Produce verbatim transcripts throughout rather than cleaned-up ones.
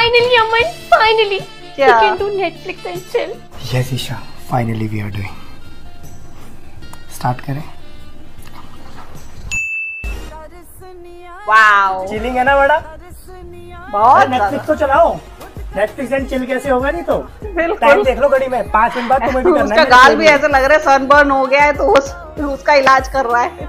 Finally, Aman, finally. क्या? We can do Netflix and chill. Yes, Isha. Finally, we are doing. Start करें. Wow, chilling है ना बड़ा? बहुत नेटफ्लिक्स तो चलाओ. नेटफ्लिक्स एंड चिल कैसे होगा नहीं तो? बिल्कुल. टाइम देख लो घड़ी में. पाँच मिनट बाद तुम्हें भी करना है. उसका गाल भी ऐसा लग रहा है सनबर्न हो गया है तो उस, उसका इलाज कर रहा है.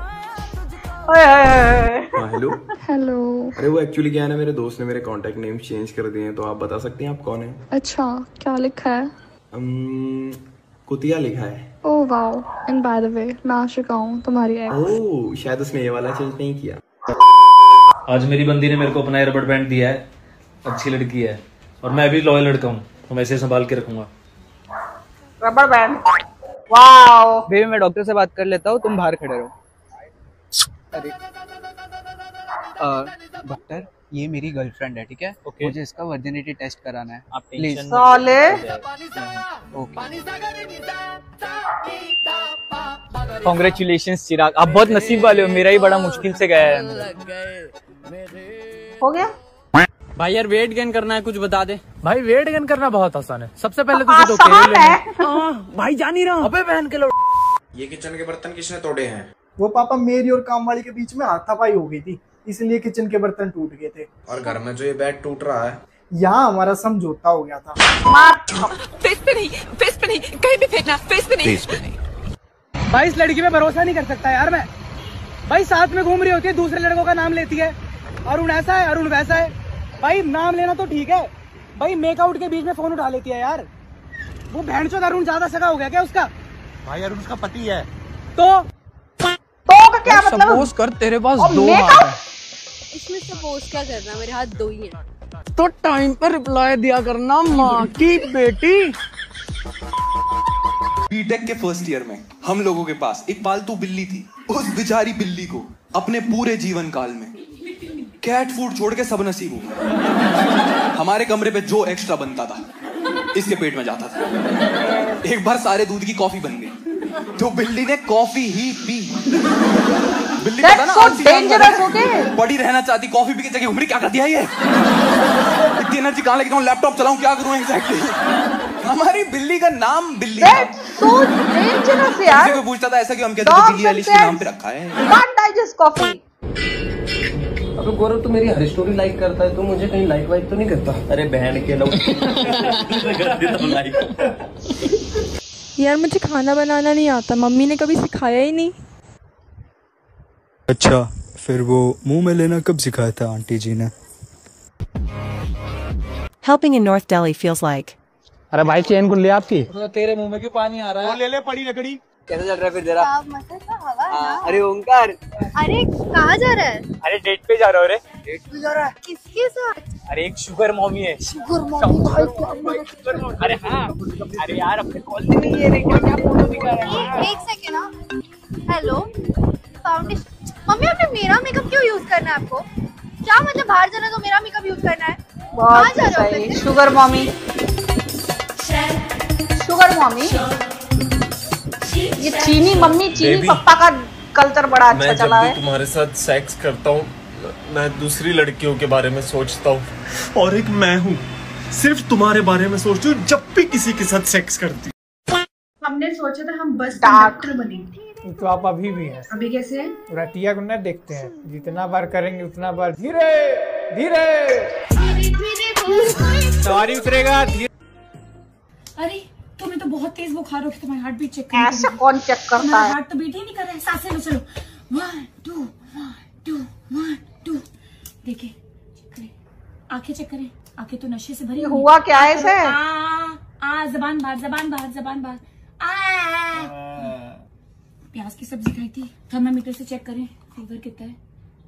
Hello hello. अरे वो एक्चुअली क्या है ना, मेरे दोस्त ने मेरे कांटेक्ट नेम चेंज कर दिए हैं, तो आप बता सकते हैं आप कौन है? अच्छा, क्या लिखा है? um, कुतिया लिखा है. Oh wow. And by the way, मैं आशिका हूँ तुम्हारी एक्स. ओह, शायद उसने ये वाला चेंज नहीं किया. आज मेरी बंदी ने मेरे को अपना रबड़ बैंड दिया है. अच्छी लड़की है और मैं भी लॉयल लड़का हूँ, तो मैं इसे संभाल के रखूंगा. रबड़ बैंड. वाओ. बेबी मैं डॉक्टर से बात कर लेता हूँ, तुम बाहर खड़े रहो. अरे डॉक्टर, ये मेरी गर्लफ्रेंड है, ठीक है? okay. मुझे इसका वर्जिनिटी टेस्ट कराना है. आप प्लीज. साले. कांग्रेचुलेशंस चिराग, आप बहुत नसीब वाले हो. मेरा ही बड़ा मुश्किल से गया है. हो गया भाई. यार वेट गेन करना है, कुछ बता दे भाई. वेट गेन करना बहुत आसान है. सबसे पहले तुझे दो केले लेने. भाई जान ही रहा. अबे बहन के लो. ये किचन के बर्तन किसने तोड़े हैं? वो पापा मेरी और काम वाली के बीच में हाथापाई हो गई थी, इसलिए किचन के बर्तन टूट गए थे. और घर में जो ये बेड टूट रहा है, यहाँ हमारा समझौता हो गया था. फेस पे नहीं, फेस पे नहीं, कहीं भी फेंकना. फेस पे नहीं, फेस पे नहीं. भाई इस लड़की पे भरोसा नहीं कर सकता यार मैं. भाई साथ में घूम रही होती है, दूसरे लड़कों का नाम लेती है. अरुण ऐसा है, अरुण वैसा है. भाई नाम लेना तो ठीक है, भाई मेकआउट के बीच में फोन उठा लेती है यार. वो भैंचोद अरुण ज्यादा सगा हो गया क्या उसका? भाई अरुण उसका पति है. तो तो का क्या मतलब? सपोज कर तेरे पास दो हाथ है. इसमें सपोज क्या करना, मेरे हाथ दो ही हैं. तो टाइम पर रिप्लाई दिया करना माँ की बेटी. बीटेक के फर्स्ट ईयर में हम लोगों के पास एक पालतू बिल्ली थी. उस बेचारी बिल्ली को अपने पूरे जीवन काल में कैट फूड छोड़ के सब नसीब हुआ. हमारे कमरे पे जो एक्स्ट्रा बनता था इसके पेट में जाता था. एक बार सारे दूध की कॉफी बन गई तो बिल्ली ने कॉफी ही पी. बिल्ली पता ना so dangerous, okay? पड़ी रहना चाहती, कॉफी पी की जगह घूम रही. क्या कर दिया ये? इतनी एनर्जी कहाँ लेके जाऊं? लैपटॉप चलाऊं, क्या करूं एग्जैक्टली? हमारी बिल्ली का नाम बिल्ली था. so dangerous यार. किसी को पूछता था ऐसा क्यों हम कहते थे बिल्ली वाली के नाम पे रखा है. Can't digest coffee. अबे गौरव, तू मेरी हर स्टोरी लाइक करता है, तू मुझे कहीं लाइक वाइक तो नहीं करता? अरे बहन के लोग. यार मुझे खाना बनाना नहीं आता, मम्मी ने कभी सिखाया ही नहीं. अच्छा, फिर वो मुंह में लेना कब सिखाया था आंटी जी ने? Helping in North Delhi feels like. अरे भाई चेन कुंडली आपकी. तो तेरे मुंह में क्यों पानी आ रहा है? ले ले पड़ी लकड़ी. कैसा चल रहा है फिर जरा? हवा है ना? अरे ओंकार. अरे कहाँ जा रहा है? अरे डेट पे जा रहा है. डेट पे जा रहा है? किसके साथ? अरे एक शुगर मॉमी है. Sugar mommy. अरे हाँ. अरे यार अपने कॉल नहीं है. क्या क्या फोटो दिखा रहा है? एक सेकेंड ना. Hello, foundation. मम्मी आपने मेरा मेकअप क्यों यूज करना है आपको? क्या मतलब बाहर जाना तो मेरा मेकअप यूज करना है? बहुत सही. Sugar mommy. Sugar mommy. ये चीनी मम्मी चीनी पप्पा का कल्चर बड़ा अच्छा चला है. मैं तुम्हारे साथ सेक्स करता हूँ, मैं दूसरी लड़कियों के बारे में सोचता हूँ. और एक मैं हूँ, सिर्फ तुम्हारे बारे में सोचती हूँ जब भी किसी के साथ सेक्स करती हूँ. हमने सोचा था हम बस कंडक्टर बनेंगे. तो आप अभी भी हैं. अभी कैसे हैं? रटिया को न देखते हैं, जितना बार करेंगे उतना बार धीरे धीरे सवारी उतरेगा. अरे तुम्हें तो बहुत तेज बुखार हो, तुम्हारा हार्ट बीट चेक करो. ऐसा कौन चेक करता है? हार्ट तो बीट ही नहीं कर रहा है. सांसें लो. चलो one two one two one two. देखिए चेक करें, आंखें चेक करें. आंखें तो नशे से भरी हुआ क्या है इसे? आ आ जबान बाहर, जबान बाहर, जबान बाहर. प्याज की सब्जी खाई थी. थर्मामीटर से चेक करें फीवर कितना है.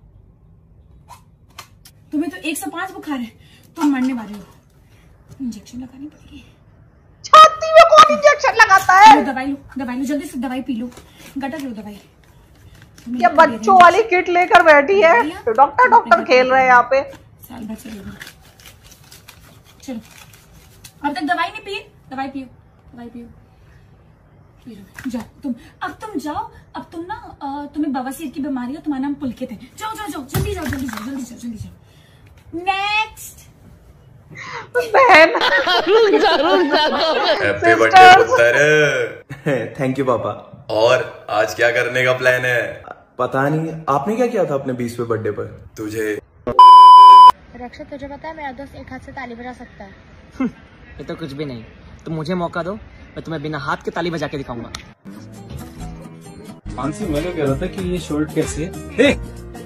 तुम्हें तो एक सौ पाँच बुखार है, तुम मरने वाले हो. इंजेक्शन लगानी पड़ेगी. छाती में कौन इंजेक्शन लगाता है? लो दवाई लो, दवाई लो, जल्दी से दवाई पी लो. गटर लो दवाई. क्या बच्चों वाली किट लेकर बैठी है? तो डॉक्टर डॉक्टर खेल रहे हैं यहाँ पे. साल भर चलेगा. चलो अब तक दवाई नहीं पी. दवाई पियो, दवाई पियो. जाओ तुम, अब तुम जाओ. अब तुम ना आ, तुम्हें बवासीर की बीमारी हो, तुम्हारा नाम पुलकित है. जाओ जाओ जाओ, जल्दी जाओ, जल्दी जाओ, जल्दी जाओ, जल्दी जाओ. नेक्स्ट. बहन हैप्पी बर्थडे पुत्र। थैंक यू पापा। और आज क्या करने का प्लान है? पता नहीं, आपने क्या किया था अपने बीसवें बर्थडे पर? तुझे रक्षित, तुझे पता है मेरा दोस्त एक हाथ से ताली बजा सकता है। ये तो कुछ भी नहीं, तुम मुझे मौका दो, मैं तुम्हें बिना हाथ के ताली बजा के दिखाऊंगा। मानसी, मैं कह रहा था कि ये शर्ट कैसी है? देख,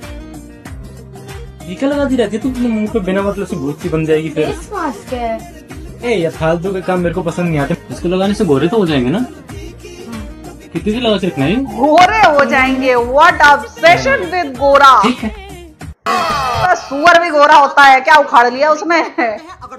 ये क्या लगा दी रहती है? तू अपने मुंह पे बिना मतलब से भूत सी बन जाएगी फिर। मास्क है। ए, ये फालतू के काम मेरे को पसंद नहीं आते। इसको लगाने से गोरे तो हो जाएंगे ना? कितनी सी लगा सकते हैं? गोरे हो जाएंगे। व्हाट ऑब्सेशन विद गोरा। ठीक है। सुअर भी गोरा होता है क्या? उखाड़ लिया उसने।